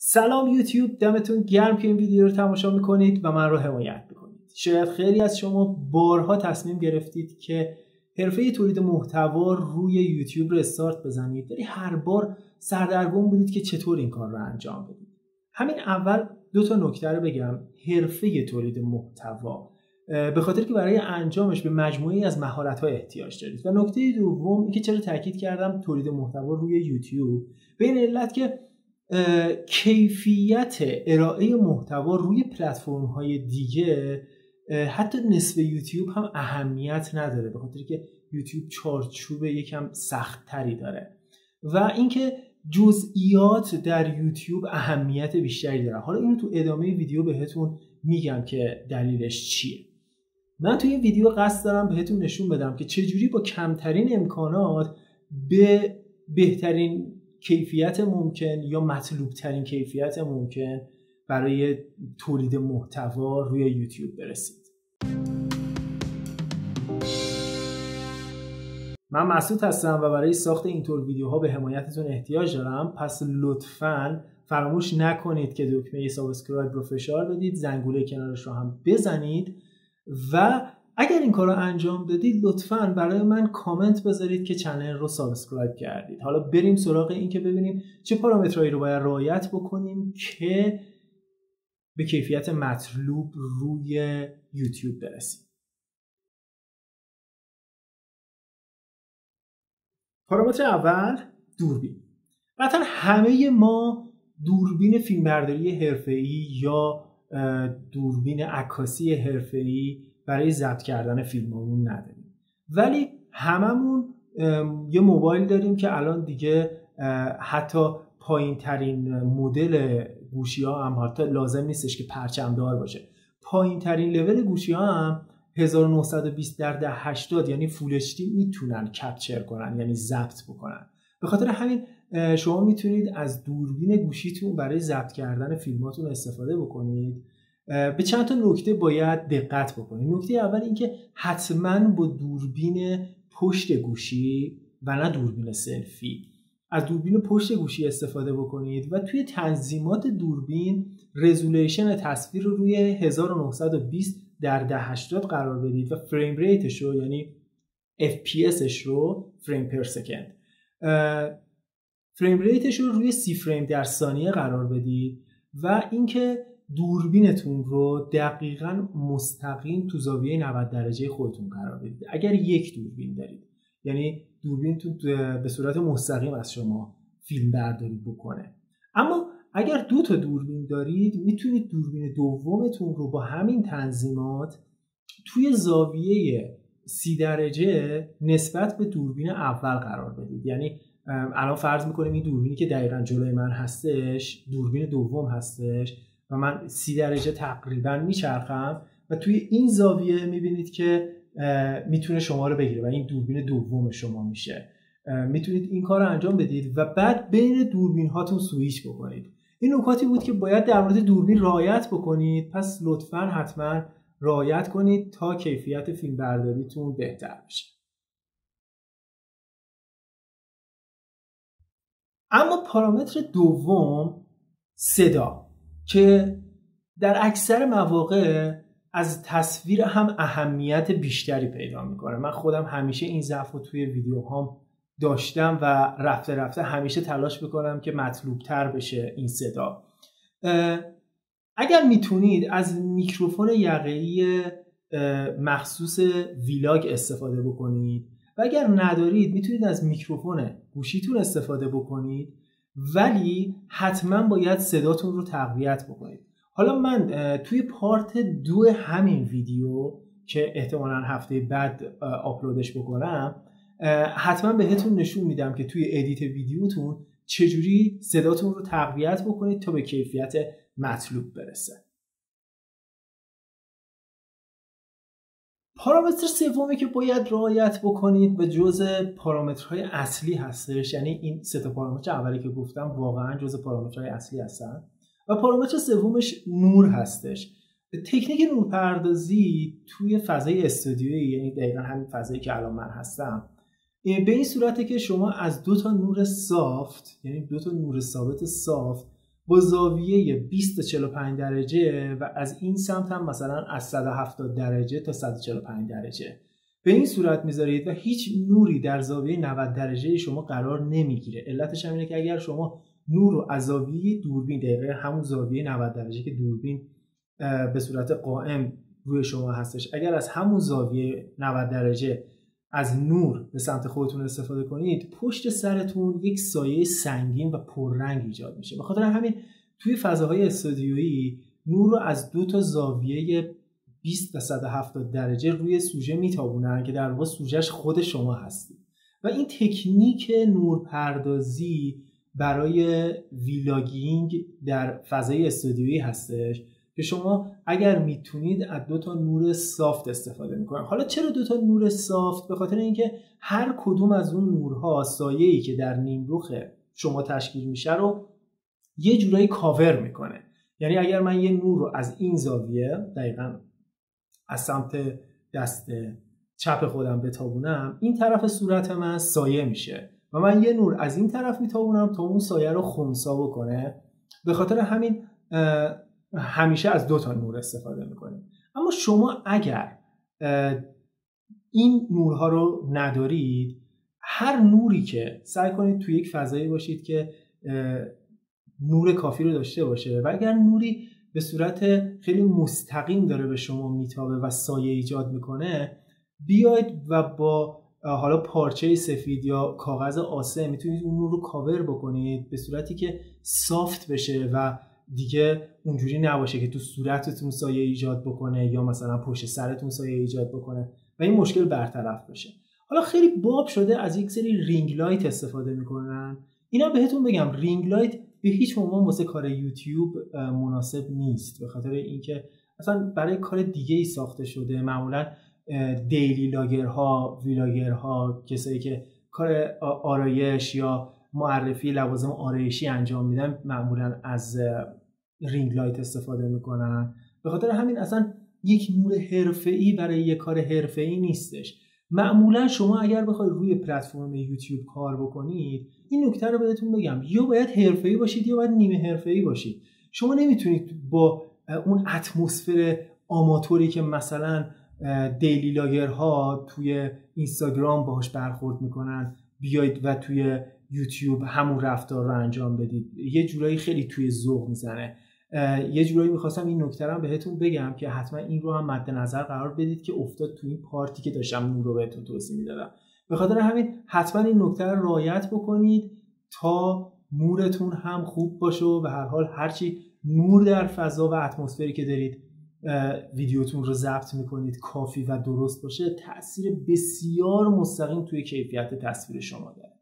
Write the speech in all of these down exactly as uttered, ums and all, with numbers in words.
سلام یوتیوب، دمتون گرم که این ویدیو رو تماشا میکنید و من رو حمایت میکنید. شاید خیلی از شما بارها تصمیم گرفتید که حرفه تولید محتوا روی یوتیوب رو استارت بزنید، ولی هر بار سردرگم بودید که چطور این کار رو انجام بدید. همین اول دو تا نکته رو بگم. حرفه تولید محتوا به خاطر که برای انجامش به مجموعه‌ای از مهارت‌ها احتیاج دارید. و نکته دوم اینکه چرا تاکید کردم تولید محتوا روی یوتیوب، به این علت که کیفیت ارائه محتوا روی پلتفرم‌های دیگه حتی نصف یوتیوب هم اهمیت نداره، به خاطر که یوتیوب چارچوب یکم سخت‌تری داره و اینکه جزئیات در یوتیوب اهمیت بیشتری داره. حالا اینو تو ادامه ویدیو بهتون میگم که دلیلش چیه. من توی این ویدیو قصد دارم بهتون نشون بدم که چجوری با کمترین امکانات به بهترین کیفیت ممکن یا مطلوب ترین کیفیت ممکن برای تولید محتوا روی یوتیوب برسید. من مسعود هستم و برای ساخت اینطور ویدیوها به حمایتتون احتیاج دارم، پس لطفاً فراموش نکنید که دکمه سابسکرایب رو فشار بدید، زنگوله کنارش رو هم بزنید و اگر این کار رو انجام دادید لطفاً برای من کامنت بذارید که چنل رو سابسکرایب کردید. حالا بریم سراغ این که ببینیم چه پارامترهایی رو باید رعایت بکنیم که به کیفیت مطلوب روی یوتیوب برسیم. پارامتر اول، دوربین. قطعا همه ما دوربین فیلمبرداری حرفه‌ای یا دوربین عکاسی حرفه‌ای برای ضبط کردن فیلممون نداریم، ولی هممون یه موبایل داریم که الان دیگه حتی پایین ترین مدل گوشی ها هم حتی لازم نیستش که پرچم دار باشه. پایین ترین لول گوشی ها هم هزار و نهصد و بیست در ده هشتاد یعنی فول اچ دی میتونن کپچر کنن، یعنی ضبط بکنن. به خاطر همین شما میتونید از دوربین گوشیتون برای ضبط کردن فیلماتون استفاده بکنید. به چند تا نکته باید دقت بکنید. نکته اول این که حتما با دوربین پشت گوشی و نه دوربین سلفی از دوربین پشت گوشی استفاده بکنید و توی تنظیمات دوربین رزولوشن تصویر رو روی هزار و نهصد و بیست در ده هشتاد قرار بدید و فریم ریتش رو یعنی اف پی اسش رو فریم پر سکند فریم ریتش رو روی سی فریم در ثانیه قرار بدید و اینکه دوربینتون رو دقیقاً مستقیم تو زاویه نود درجه خودتون قرار بدید. اگر یک دوربین دارید یعنی دوربینتون به صورت مستقیم از شما فیلم برداری بکنه. اما اگر دو تا دوربین دارید میتونید دوربین دومتون رو با همین تنظیمات توی زاویه سی درجه نسبت به دوربین اول قرار بدید. یعنی الان فرض میکنیم این دوربینی که دقیقاً جلوی من هستش دوربین دوم هستش و من سی درجه تقریبا میچرخم و توی این زاویه میبینید که میتونه شما رو بگیره و این دوربین دوم شما میشه. میتونید این کار رو انجام بدید و بعد بین دوربین هاتون سویچ بکنید. این نکاتی بود که باید در مورد دوربین رعایت بکنید، پس لطفاً حتما رعایت کنید تا کیفیت فیلم برداریتون بهتر بشه. اما پارامتر دوم، صدا، که در اکثر مواقع از تصویر هم اهمیت بیشتری پیدا میکنه. من خودم همیشه این ضعف رو توی ویدیوهام داشتم و رفته رفته همیشه تلاش میکنم که مطلوب تر بشه این صدا. اگر میتونید از میکروفون یقه‌ای مخصوص ویلاگ استفاده بکنید و اگر ندارید میتونید از میکروفون گوشیتون استفاده بکنید، ولی حتما باید صداتون رو تقویت بکنید. حالا من توی پارت دو همین ویدیو که احتمالاً هفته بعد آپلودش بکنم حتما بهتون نشون میدم که توی ادیت ویدیوتون چجوری صداتون رو تقویت بکنید تا به کیفیت مطلوب برسه. پارامتر سومی که باید رعایت بکنید و جزء پارامترهای اصلی هستش، یعنی این سه تا پارامتر اولی که گفتم واقعا جزء پارامترهای اصلی هستن و پارامتر سومش نور هستش. تکنیک نورپردازی توی فضای استودیویی، یعنی دقیقا همین فضایی که الان من هستم، به این صورته که شما از دو تا نور سافت، یعنی دو تا نور ثابت صاف با زاویه بیست تا چهل و پنج درجه و از این سمت هم مثلا از صد و هفتاد درجه تا صد و چهل و پنج درجه به این صورت میذارید و هیچ نوری در زاویه نود درجه شما قرار نمیگیره. علتش هم اینه که اگر شما نور رو از زاویه دوربین، دقیقاً همون زاویه نود درجه که دوربین به صورت قائم روی شما هستش، اگر از همون زاویه نود درجه از نور به سمت خودتون استفاده کنید، پشت سرتون یک سایه سنگین و پررنگ ایجاد میشه. به خاطر همین توی فضاهای استودیویی نور رو از دو تا زاویه بیست تا صد و هفتاد درجه روی سوژه میتابونن که در واقع سوژهش خود شما هستید. و این تکنیک نورپردازی برای ویلاگینگ در فضای استودیویی هستش که شما اگر میتونید از دو تا نور سافت استفاده میکنید. حالا چرا دو تا نور سافت؟ به خاطر اینکه هر کدوم از اون نورها سایه‌ای که در نیمرخ شما تشکیل میشه رو یه جورایی کاور میکنه. یعنی اگر من یه نور رو از این زاویه دقیقاً از سمت دست چپ خودم بتابونم، این طرف صورت من سایه میشه و من یه نور از این طرف میتابونم تا اون سایه رو خنثی بکنه. به خاطر همین همیشه از دو تا نور استفاده میکنیم. اما شما اگر این نورها رو ندارید، هر نوری که سعی کنید توی یک فضایی باشید که نور کافی رو داشته باشه و اگر نوری به صورت خیلی مستقیم داره به شما میتابه و سایه ایجاد میکنه، بیاید و با حالا پارچه سفید یا کاغذ آسه میتونید اون نور رو کاور بکنید به صورتی که سافت بشه و دیگه اونجوری نباشه که تو صورتتون سایه ایجاد بکنه یا مثلا پشت سرتون سایه ایجاد بکنه و این مشکل برطرف بشه. حالا خیلی باب شده از یک سری رینگ لایت استفاده میکنن. اینا بهتون بگم رینگ لایت به هیچ عنوان واسه کار یوتیوب مناسب نیست، به خاطر اینکه اصلا برای کار دیگه ای ساخته شده. معمولا دیلی لاگرها، ویلاگرها، کسایی که کار آرایش یا معرفی لوازم آرایشی انجام میدن معمولا از رینگ لایت استفاده میکنن. به خاطر همین اصلا یک نور حرفه‌ای برای یک کار حرفه‌ای نیستش. معمولا شما اگر بخواید روی پلتفرم یوتیوب کار بکنید، این نکته رو بهتون بگم، یا باید حرفه‌ای باشید یا باید نیمه حرفه‌ای باشید. شما نمیتونید با اون اتمسفر آماتوری که مثلا دیلی لاگرها توی اینستاگرام باهاش برخورد میکنن بیاید و توی یوتیوب همون رفتار رو انجام بدید. یه جورایی خیلی توی ذوق میزنه. یه جورایی میخواستم این نکته رو بهتون بگم که حتما این رو هم مد نظر قرار بدید که افتاد توی این پارتی که داشتم نور رو بهتون توضیح میدادم. به خاطر همین حتما این نکته رو رعایت بکنید تا نورتون هم خوب باشه و به هر حال هرچی نور در فضا و اتمسفری که دارید ویدیوتون رو ضبط میکنید کافی و درست باشه، تأثیر بسیار مستقیم توی کیفیت تصویر شما داره.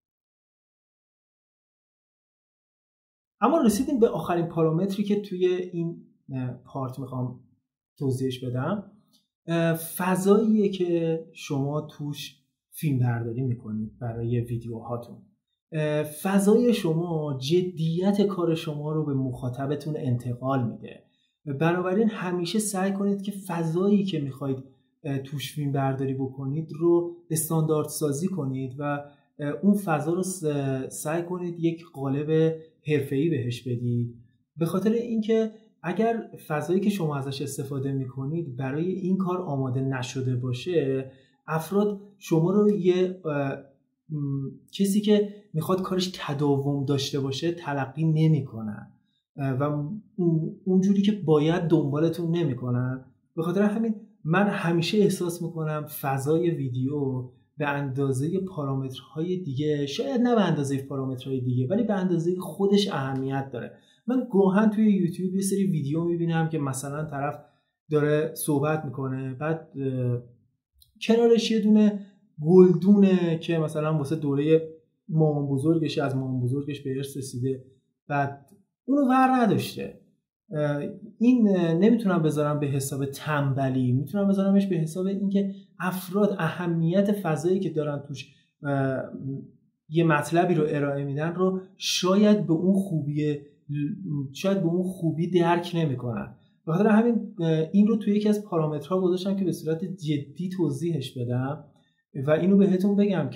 اما رسیدیم به آخرین پارامتری که توی این پارت میخوام توضیحش بدم. فضاییه که شما توش فیلم برداری میکنید برای ویدیوهاتون. فضای شما جدیت کار شما رو به مخاطبتون انتقال میده. بنابراین همیشه سعی کنید که فضایی که میخواید توش فیلم برداری بکنید رو استاندارد سازی کنید و اون فضا رو سعی کنید یک قالب حرفه‌ای بهش بدید. به خاطر اینکه اگر فضایی که شما ازش استفاده میکنید برای این کار آماده نشده باشه، افراد شما رو یه کسی که میخواد کارش تداوم داشته باشه تلقی نمیکنن و اونجوری که باید دنبالتون نمیکنن. به خاطر همین من همیشه احساس میکنم فضای ویدیو به اندازه پارامترهای دیگه، شاید نه به اندازه پارامترهای دیگه ولی به اندازه خودش اهمیت داره. من گاهن توی یوتیوب یه سری ویدیو میبینم که مثلا طرف داره صحبت میکنه، بعد کنارش یه دونه گلدونه که مثلا واسه دوره مامان بزرگش از مامان بزرگش به ارث رسیده، بعد اونو ور نداشته. این نمیتونم بذارم به حساب تنبلی، میتونم بذارمش به حساب اینکه افراد اهمیت فضایی که دارن توش یه مطلبی رو ارائه میدن رو شاید به اون خوبی شاید به اون خوبی درک نمیکنن. به خاطر همین این رو توی یکی از پارامترها گذاشتم که به صورت جدی توضیحش بدم و اینو بهتون بگم که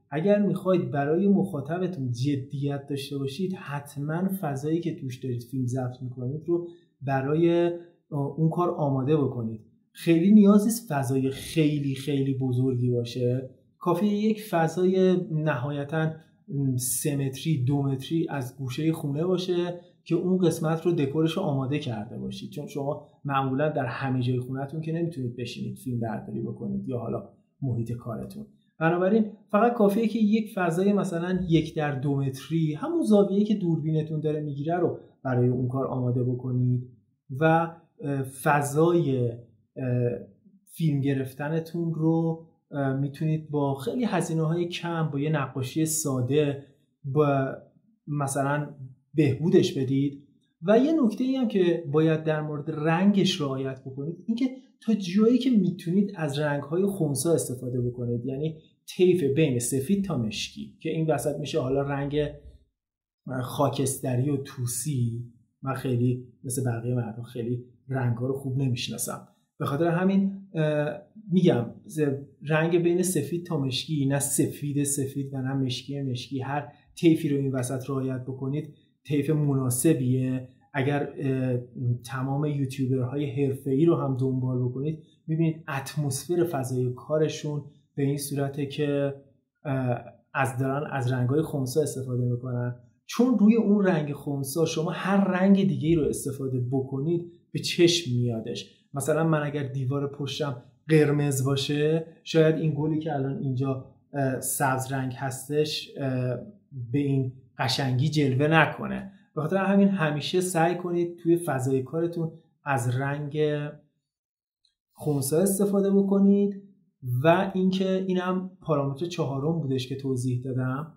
اگر میخواید برای مخاطبتون جدیت داشته باشید، حتما فضایی که توش دارید فیلم ضبط میکنید رو برای اون کار آماده بکنید. خیلی نیاز نیست فضای خیلی خیلی بزرگی باشه، کافیه یک فضای نهایتاً سه متری دو متری از گوشه خونه باشه که اون قسمت رو دکورش رو آماده کرده باشید، چون شما معمولا در همه جای خونه‌تون که نمیتونید بشینید فیلم برداری بکنید یا حالا محیط کارتون. بنابراین فقط کافیه که یک فضای مثلا یک در دو متری، همون زاویه‌ای که دوربینتون داره میگیره رو برای اون کار آماده بکنید و فضای فیلم گرفتنتون رو میتونید با خیلی هزینه‌های کم، با یه نقاشی ساده با مثلا بهبودش بدید. و یه نکته‌ای هم که باید در مورد رنگش رعایت بکنید، اینکه تا جایی که میتونید از رنگ‌های خنثی استفاده بکنید، یعنی طیف بین سفید تا مشکی، که این وسط میشه حالا رنگ خاکستری و توسی. من خیلی مثل بقیه مردم خیلی رنگ‌ها رو خوب نمیشناسم، به خاطر همین میگم رنگ بین سفید تا مشکی، نه سفید سفید و نه مشکی مشکی، هر طیفی رو این وسط رعایت بکنید طیف مناسبیه. اگر تمام یوتیوبرهای حرفه‌ای رو هم دنبال بکنید، میبینید اتمسفر فضای کارشون به این صورته که از دارن از رنگ‌های خنثی استفاده میکنن، چون روی اون رنگ خنثی شما هر رنگ دیگه‌ای رو استفاده بکنید به چشم میادش. مثلا من اگر دیوار پشتم قرمز باشه، شاید این گلی که الان اینجا سبز رنگ هستش به این قشنگی جلوه نکنه. به خاطر همین همیشه سعی کنید توی فضای کارتون از رنگ خنثی استفاده بکنید. و اینکه اینم پارامتر چهارم بودش که توضیح دادم.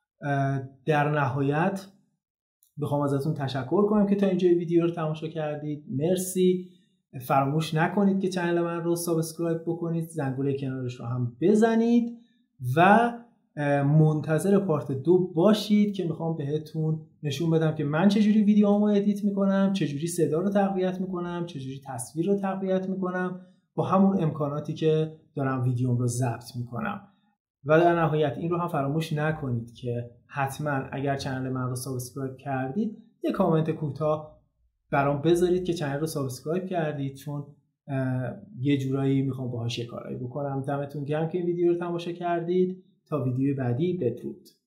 در نهایت بخوام ازتون تشکر کنم که تا اینجای ویدیو رو تماشا کردید. مرسی. فراموش نکنید که کانال من رو سابسکرایب بکنید، زنگوله کنارش رو هم بزنید و منتظر پارت دو باشید که میخوام بهتون نشون بدم که من چجوری ویدیوامو ادیت میکنم، چجوری صدا رو تقویت میکنم، چجوری تصویر رو تقویت میکنم با همون امکاناتی که دارم ویدیوم رو ضبط میکنم. و در نهایت این رو هم فراموش نکنید که حتما اگر کانال من رو سابسکرایب کردید یه کامنت کوتاه برام بذارید که کانال رو سابسکرایب کردید، چون یه جورایی میخوام باهاش یه کارایی بکنم. دمتون گرم که این ویدیو رو تماشا کردید. تا ویدیو بعدی، بدرود.